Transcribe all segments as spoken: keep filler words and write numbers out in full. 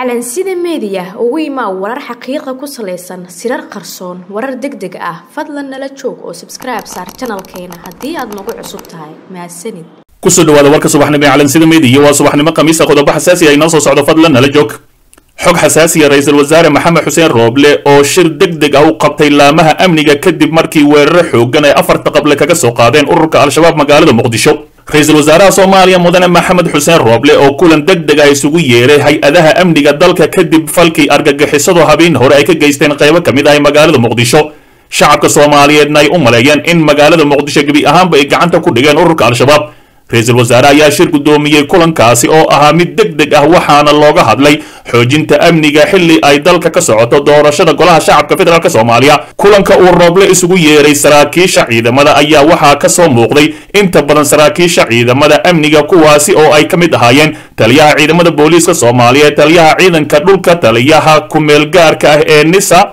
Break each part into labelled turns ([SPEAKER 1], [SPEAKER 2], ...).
[SPEAKER 1] calansida media ugu imaa warar xaqiiqo ku saleysan sirar qarsoon warar degdeg ah fadlan nala joog oo subscribe saar channelkeena hadii aad nagu cusub tahay mahadsanid
[SPEAKER 2] kusoo dhawaada warka subaxnimo ee calansida media waa subaxnimo khamiis qodobo xasaasi ah inoo soo socdo fadlan nala joog xog xasaasi ah ra'iisul wasaare maxamed xuseen rooble oo shir degdeg ah u qabtay laamaha amniga kadib markii weerar xoogan ay afarta qable kaga soo qaadeen ururka al-shabaab magaalada muqdisho ra'iisul wasaaraha Soomaaliya mudane maxamed xuseen rooble oo kulan degdeg ah isugu yeeray hay'adaha amniga dalka kadib falkii argagixisadu habeen hore ay ka geysteen qaybo kamid ah magaalada muqdisho shacabka Soomaaliyeedna ay u maleeyeen in magaalada muqdisho gabi ahaanba ay gacanta ku dhigeen ururka al-shabaab ra'iisul wasaaraha ayaa shir gudoomiyay kulankaasi oo ahaa mid degdeg ah waxaana looga hadlay xoojinta amniga xilli ay dalka ka socoto doorashada golaha shacabka federaalka Soomaaliya kulanka uu rooble isugu yeeray saraakiisha ciidamada ayaa waxaa ka soo muuqday inta badan saraakiisha ciidamada amniga kuwaasi oo ay kamid ahaayeen taliyaha ciidamada booliiska Soomaaliya taliyaha ciidanka dhulka taliyaha ku meel gaarka ah ee nisa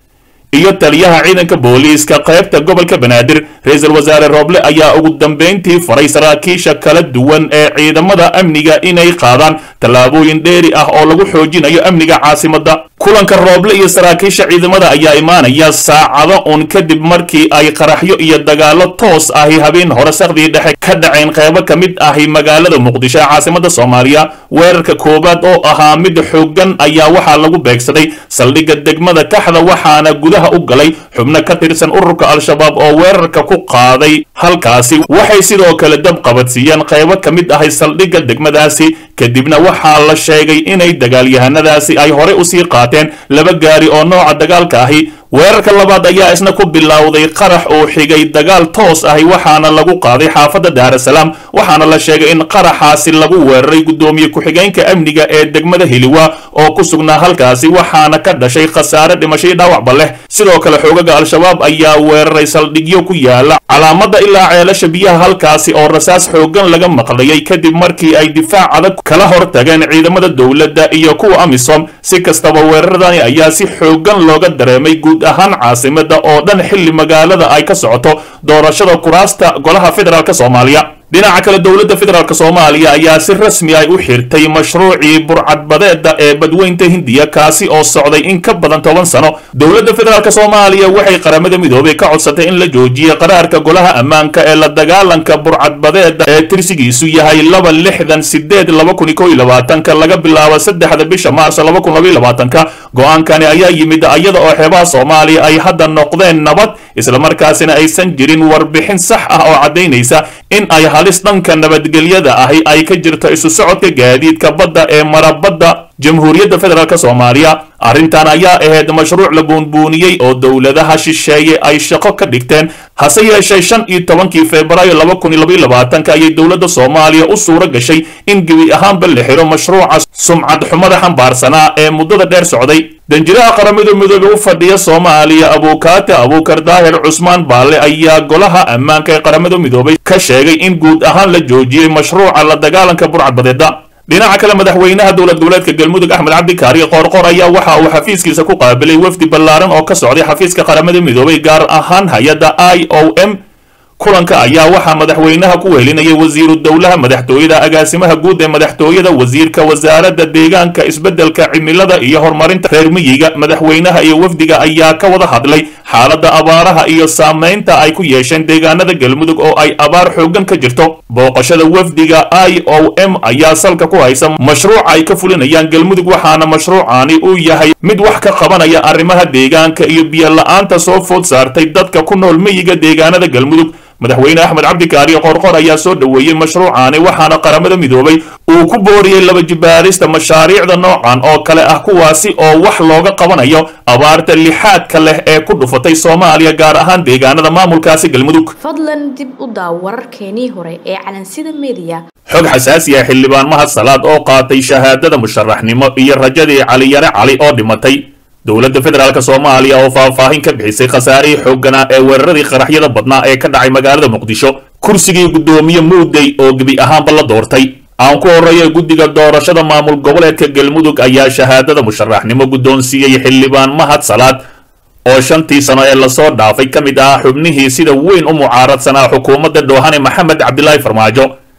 [SPEAKER 2] iyo taliyaha ciidanka booliiska qaybta gobolka Banaadir ra'iisul wasaare Rooble ayaa ugu dambeyntii faray saraakiisha kala duwan ee ciidamada amniga inay qaadaan talaabooyin dheeri ah oo lagu xoojinayo amniga caasimadda kulanka Rooble iyo saraakiisha ciidamada ayaa imaanaya saacado un kadib markii ay qaraxyo iyo dagaalo toos ah habeen hore saqdii dhexe ka dhaceen qaybo kamid ah magaalada Muqdisho caasimadda Soomaaliya weerarka koobaad oo ahaa mid xoogan ayaa waxa lagu beegsaday saldhigga degmada Kaxda waxaana gudaha u galay xubno ka tirsan ururka al-shabaab oo weerarka ku qaaday halkaasi waxay sidoo kale dab qabadsiiyeen qaybo kamid ah saldhigga degmadaasi kadibna waxaa la sheegay inay dagaalyahanadaasi ay hore u sii qaateen laba gaari oo nooca dagaalka ahi weerarka labaad ayaa isna ku bilowday qarax oo xigay dagaal toos ah waxaana lagu qaaday xaafadda Daar es Salaam waxaana la sheegay in qaraxaasi lagu weeraray gudoomiye ku-xigeenka amniga ee degmada Hiliwa oo ku sugnaa halkaasi waxaana ka dhashay khasaare dhimasho dhaawac leh sidoo kale xoogaga al-shabaab ayaa weeraray saldhigyo ku yaala calaamada ilaa ceelasha biyaha halkaasi oo rasaas xoogan laga maqlayay kadib markii ay difaac adag kala hortageen ciidamada dawladda iyo kuwa amisom si kastaba weeraradani ayaa si xoogan looga dareemay ahaan caasimada oo dhan xilli magaalada ay ka socoto doorashada kuraasta golaha federaalka Soomaaliya dhinaca kale dawladda federaalka Soomaaliya ayaa si rasmi ah u xirtay mashruucii burcadbadeeda ee badweynta Hindiya kaasi oo socday in ka badan toban sano dawladda federaalka Soomaaliya waxay qaramada midoobay ka codsatay in la joojiyo qaraarka golaha ammaanka ee la dagaalanka burcadbadeeda ee tirsigiisu yahay laba lixdan sideed laba kun iyo kow iyo labaatan laga bilaabo saddexda bisha Maarso laba kun iyo laba iyo labaatan go'aankani ayaa yimid ayada oo xeebaha Soomaaliya ay hadda noqdeen nabad isla markaasina aysan jirin warbixin sax ah oo cadeynaysa in ay halis dhanka nabadgelyada ahi ay ka jirto isu socodka gaadiidka badda ee marabada jamhuuriyadda federaalka Soomaaliya arrintan ayaa ahayd mashruuc la buunbuuniyay oo dawladaha shisheeye ay shaqo ka dhigteen hase yeeshee shan iyo tobankii Febraayo laba kun iyo laba iyo labaatan ayay dawladda Soomaaliya u suura gashay in gebi ahaanba la xiro mashruuca sumcad xumada xambaarsanaa ee muddada dheer socday danjiraha qaramada midoobay u fadhiya Soomaaliya Abukaate Abukar Daahir Cusmaan Baalle ayaa golaha ammaanka ee qaramada midoobay ka sheegay in guud ahaan la joojiyay mashruuca la dagaalanka burcadbadeeda dhinaca kale madaxweynaha dawlad goboleedka Galmudug Axmed Cabdi Kaari Qoorqoor ayaa waxa uu xafiiskiisa ku qaabilay wafdi ballaaran oo ka socday xafiiska qaramada midoobay gaar ahaan hay'adda I O M kulanka ayaa waxa madaxweynaha ku wehelinayay wasiiru dawlaha madaxtooyada agaasimaha guud ee madaxtooyada wasiirka wasaaradda deegaanka isbeddelka cimilada iyo horumarinta reer miyiga madaxweynaha iyo wafdiga ayaa ka wada hadlay xaaladda abaaraha iyo saameynta ay ku yeesheen deegaanada Galmudug oo ay abaar xoogan ka jirto booqashada wafdiga I O M ayaa salka ku haysa mashruuc ay ka fulinayaan Galmudug waxaana mashruucani uu yahay mid wax ka qabanaya arrimaha deegaanka iyo biyo la'aanta soo food saartay dadka ku nool miyiga deegaanada Galmudug madaxweyne Axmed Cabdi Kaari Qoorqoor ayaa soo dhaweeyay mashruucani waxaana qaramada midoobay uu ku booriyay laba jibaarista mashaariicda noocan oo kale ah kuwaasi oo wax looga qabanayo abaarta lixaadka leh ee ku dhufatay Soomaaliya gaar ahaan deegaanada maamulkaasi Galmudug
[SPEAKER 1] fadlan dib u daaw wararkeenii hore ee calansida media
[SPEAKER 2] xog xasaasi ah xildhibaan Mahad Salaad oo qaatay shahaadada musharaxnimo iyo rajadii Cali Yare Cali oo dhimatay dawladda federaalka Soomaaliya oo faahfaahin ka bixisay khasaarihii xoogana ee weeraradii qaraxyada badnaa ee ka dhacay magaalada Muqdisho kursigii gudoomiye Muuday oo gabi ahaanba la doortay aan ku horeeyay guddiga doorashada maamul goboleedka Galmudug ayaa shahaadada musharaxnimo gudoonsiiyay xildhibaan Mahad Salaad oo shantii sano ee la soo dhaafay kamid ah xubnihii sida weyn u mucaaradsanaa xukuumadda Doohane Maxamed Cabdilaahi Farmaajo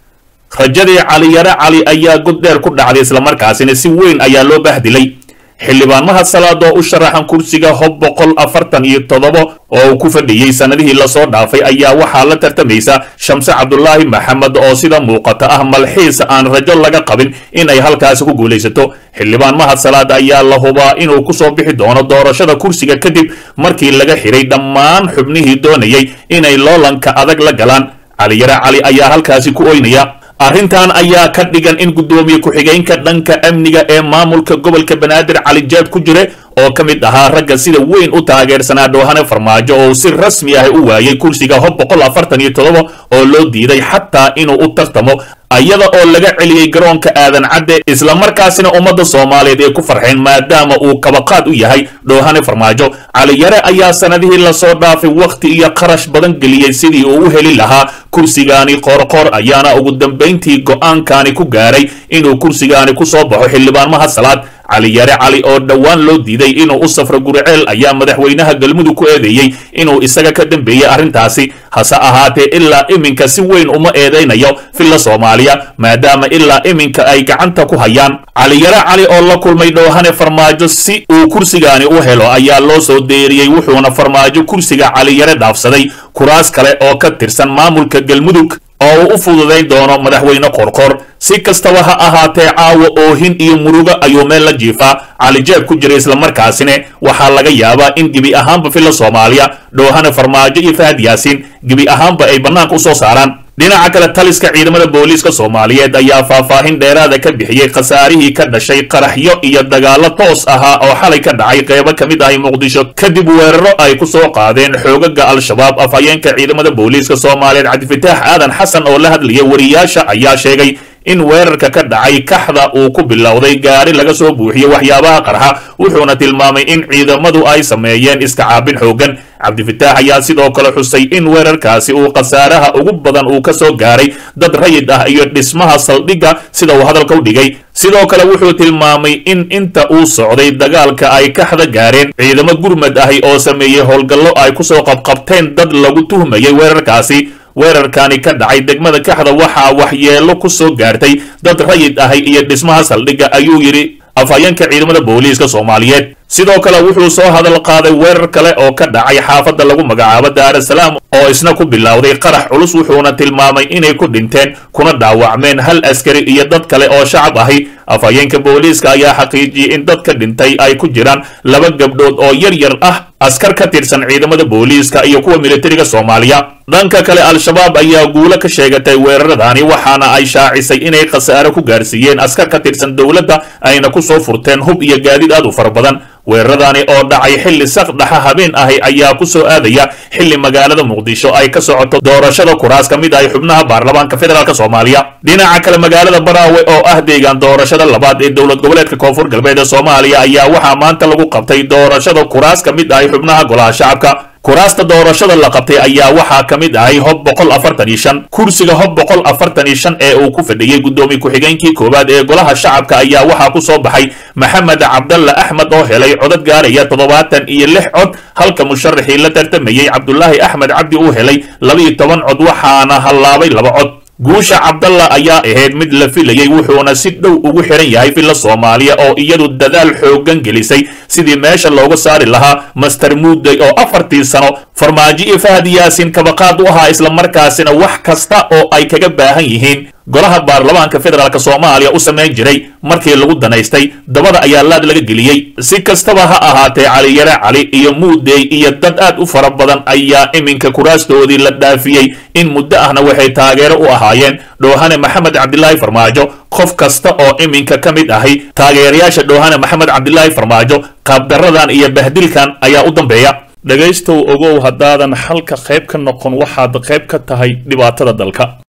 [SPEAKER 2] rajadii cali yare cali ayaa god dheer ku dhacday islamarkaasina si weyn ayaa loo bahdilay xildhibaan mahad salaad oo u sharaxan kursiga hob boqol afartan iyo toddoba oo uu ku fadhiyey sanadihii lasoo dhaafay ayaa waxaa la tartamaysa shamse cabdulaahi maxamed oo sida muuqata ah malxiis aan rajo laga qabin in ay halkaasi ku guulaysato xildhibaan mahad salaad ayaa la hubaa inuu kusoo bixi doono doorashada kursiga kadib markii laga xiray dhammaan xubnihii doonayay inay loolanka adag la galaan cali yare cali ayaa halkaasi ku oynaya arrintan ayaa ka dhigan in guddoomiye ku-xigeenka dhanka amniga ee maamulka gobolka banaadir cali jaab ku jire oo ka mid ahaa ragga sida weyn u taageersanaa dhoohane farmaajo oo si rasmi ah u waayay kursiga hob boqol afartan iyo toddoba oo loo diiday xataa inuu u tartamo ayada oo laga celiyey garoonka aadan cadde islamarkaasina ummadda soomaaliyeed ay ku farxeen maadaama uu kabaqaad u yahay dhoohane farmaajo cali yare ayaa sanadihii lasoo dhaafay wakhti iyo qarash badan geliyey sidii uu u heli lahaa kursigaani qoorqoor ayaana ugu dambayntii go'aankani ku gaaray inuu kursigaani ku soo baxo xildhibaan mahad salaad cali yare cali oo dhowaan loo diiday inuu u safro guriceel ayaa madaxweynaha galmudug ku eedeeyey inuu isaga ka dambeeyey arrintaasi hase ahaatee ilaa iminka si weyn uma eedaynayo filla soomaaliya maadaama ilaa iminka ay gacanta ku hayaan cali yare cali oo la kulmay dhoohane farmaajo si uu kursigaani u helo ayaa loo soo deeriyey wuxuuna farmaajo kursiga cali yare dhaafsaday kuraas kale oo ka tirsan maamulka galmudug oo uu u fududayn doono madaxweyne qorqor si kastaba ha ahaatee caawa oohin iyo murugo ayuu meel la jiifaa cali jaab ku jira islamarkaasina waxaa laga yaabaa in gebi ahaanba filla soomaaliya dhoohane farmaajo iyo fahad yaasiin gebi ahaanba ay bannaanka u soo saaraan dhinaca kale taliska ciidamada booliiska soomaaliyeed ayaa faahfaahin dheeraada ka bixiyey khasaarihii ka dhashay qaraxyo iyo dagaalo toos ahaa oo xalay ka dhacay qeybo ka mid ahi muqdisho kadib weeraro ay ku soo qaadeen xoogaga al-shabaab afhayeenka ciidamada booliiska soomaaliyeed cabdifataax aadan xasan oo la hadlayay wariyaasha ayaa sheegay in weerarka ka dhacay kaxda uu ku bilowday gaari laga soo buuxiyey waxyaabaha qarxa wuxuuna tilmaamay in ciidamadu ay sameeyeen iska caabin xooggan cabdifataax ayaa sidoo kale xusay in weerarkaasi uu khasaaraha ugu badan uu ka soo gaaray dad rayid ah iyo dhismaha saldhigga sida uu hadalka u dhigay sidoo kale wuxuu tilmaamay in inta uu socday dagaalka ay kaxda gaareen ciidamo gurmad ahi oo sameeyey howlgallo ay kusoo qabqabteen dad lagu tuhmayay weerarkaasi weerarkani ka dhacay degmada kaxda waxaa waxyeelo ku soo gaartay dad rayid ahi iyo dhismaha saldhigga ayuu yidhi afhayeenka ciidamada booliiska soomaaliyeed sidoo kale wuxuu soo hadal qaaday weerar kale oo ka dhacay xaafadda lagu magacaabo daarasalaam oo isna ku bilowday qarax culus wuxuuna tilmaamay inay ku dhinteen kuna dhaawacmeen hal askari iyo dad kale oo shacab ahi afhayeenka booliiska ayaa xaqiijiyey in dadka dhintay ay ku jiraan laba gabdhood oo yar yar ah askar ka tirsan ciidamada booliiska iyo kuwa militariga soomaaliya dhanka kale al-shabaab ayaa guulo ka sheegatay weeraradaani waxaana ay shaacisay inay khasaare ku gaarsiiyeen askar ka tirsan dowladda ayna ku soo furteen hub iyo gaadiid aad u fara badan weeraradaani oo dhacay xilli saqdhaxa habeen ahi ayaa ku soo aadaya xilli magaalada muqdisho ay ka socoto doorashada kuraas ka mid ahi xubnaha baarlamaanka federaalk soomaaliya dhinaca kale magaalada baraawe oo ah deegaan doorashada labaad ee dowlad goboleedka koonfur galbeed ee soomaaliya ayaa waxaa maanta lagu qabtay doorashada kuraas ka mid ahi xubnaha golaha shacabka kuraasta doorashada la qabtay ayaa waxaa ka mid ahay hob boqol afartan iyo shan kursiga hob boqol afartan iyo shan ee uu ku fadhiyey guddoomiye ku-xigeenkii koowaad ee golaha shacabka ayaa waxaa ku soo baxay maxamed cabdalla axmed oo helay codad gaaraya toddobaatan iyo lix cod halka musharaxii la tartamayey cabdulaahi axmed cabdi uu helay laba iyo toban cod waxaana hallaabay laba cod guusha cabdalla ayaa ahayd mid la filayey wuxuuna si dhow ugu xiran yahay filla soomaaliya oo iyadu dadaal xooggan gelisay sidii meesha looga saari lahaa master muudey oo afartii sano farmaajo iyo fahad yaasiin kabaqaad u ahaa islamarkaasina wax kasta oo ay kaga baahan yihiin golaha baarlamaanka federaalk soomaaliya u samayn jiray markii lagu danaystay dabada ayaa laad laga geliyey si kastaba ha ahaatee cali yare cali iyo muudey iyo dad aad u fara badan ayaa iminka kuraastoodii la dhaafiyey in muddo ahna waxay taageero u ahaayeen dhoohane maxamed cabdilaahi farmaajo qof kasta oo iminka ka mid ahi taageerayaasha dhoohane maxamed cabdilaahi farmaajo qaabdaradan iyo bahdilkan ayaa u dambeeya dhegaystow ogow haddaadan xalka qayb ka noqon waxaad qayb ka tahay dhibaatada dalka.